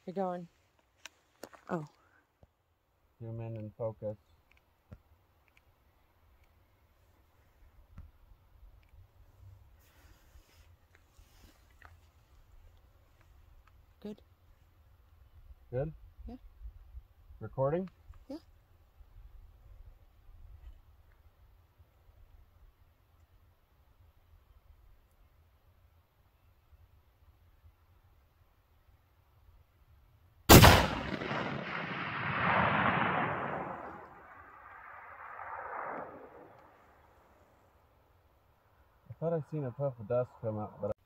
You're going. Oh. Zoom in and focus. Good. Good? Yeah. Recording? Yeah. I thought I seen a puff of dust come up, but